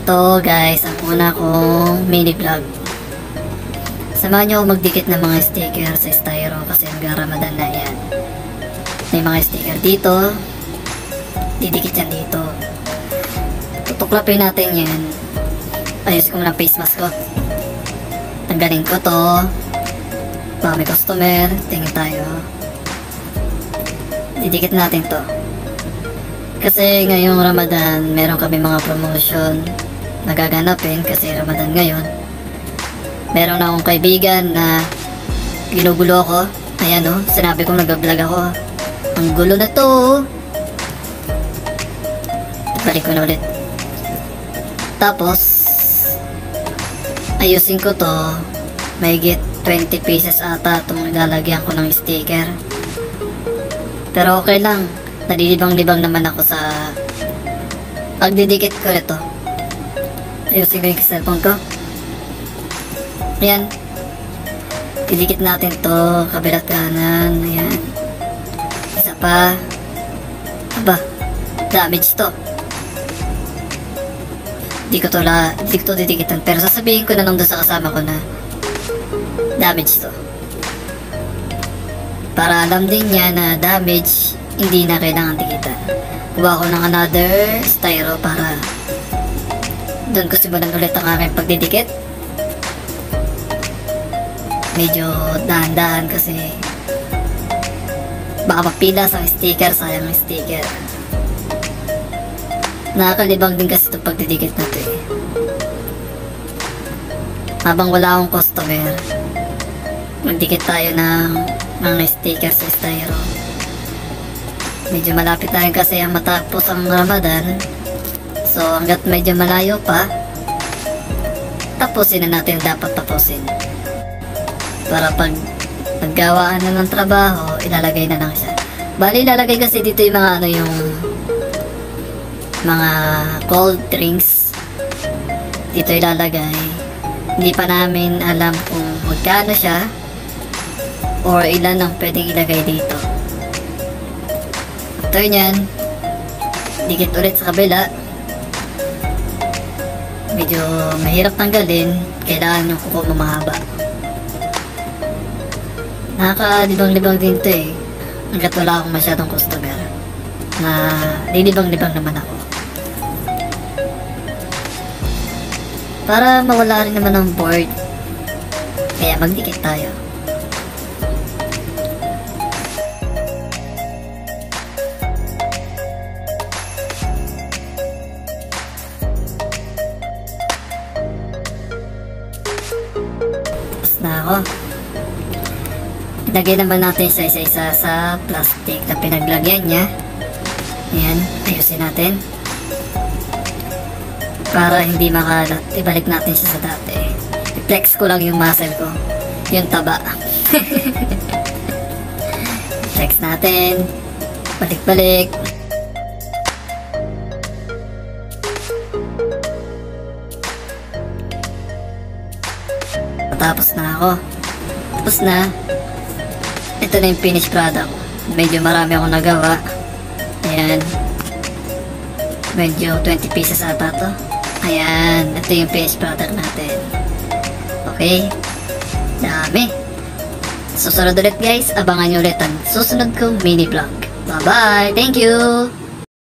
Ito guys, ang una kong mini vlog. Samahan nyo magdikit ng mga sticker sa styro kasi hanggang Ramadan na yan. May mga sticker dito. Didikit yan dito. Tutuklapin natin yan. Ayusin ko muna face mask ko. Tanggalin ko to. Baka may customer. Tingin tayo. Didikit natin to. Kasi ngayong Ramadan, meron kami mga promotion na gaganapin kasi Ramadan ngayon. Meron na akong kaibigan na ginugulo ako. Ayan o, sinabi kong nag-vlog ako. Ang gulo na to. Balik ko na ulit. Tapos, ayusin ko to. Mahigit 20 pieces ata itong nilalagyan ko ng sticker. Pero okay lang. Nalilibang-libang naman ako sa pagdidikit ko nito. Ayusin ko yung cellphone ko. Ayan. Didikit natin to kabilat kanan. Ayan. Isa pa. Aba, damage to. Di ko to didikitan. Pero sasabihin ko na lang doon sa kasama ko na damage to. Para alam din niya na damage, hindi na kailangan dikitan. Kuha ko ng another styro para doon ko simulan ulit ang aking pagdidikit. Medyo dahan-dahan kasi baka mapila sa sticker, sayang ang sticker. Nakakalibang din kasi itong pagdidikit na ito eh. Habang wala akong customer, magdikit tayo ng mga sticker sa styro. Medyo malapit tayo kasi ang matapos ang Ramadan. So hanggat medyo malayo pa, tapusin na natin dapat tapusin. Para pag naggawaan na ng trabaho, ilalagay na lang siya. Bali ilalagay kasi dito yung mga yung mga cold drinks. Dito ilalagay. Hindi pa namin alam kung magkano siya or ilan ang pwedeng ilagay dito. After nyan, dikit ulit sa kabila. Medyo mahirap tanggalin. Kailangan yung kuko mo mahaba. Nakaka-libang-libang din ito eh. Hanggat wala akong masyadong customer. Na lilibang-libang naman ako. Para mawala rin naman ang board. Kaya magdikit tayo. Na ako. Ilagay naman natin sa isa-isa sa plastic na pinaglagyan niya. Ayan, ayusin natin. Para hindi makalat, ibalik natin siya sa dati. I-flex ko lang yung muscle ko. Yung taba. Flex natin. Balik-balik. Tapos na ako. Tapos na. Ito na yung finished product. Medyo marami akong nagawa. Ayan. Medyo 20 pieces ata to. Ayan. Ito yung finished product natin. Okay. Dami. Susunod ulit guys. Abangan nyo ulit ang susunod kong mini vlog. Bye bye. Thank you.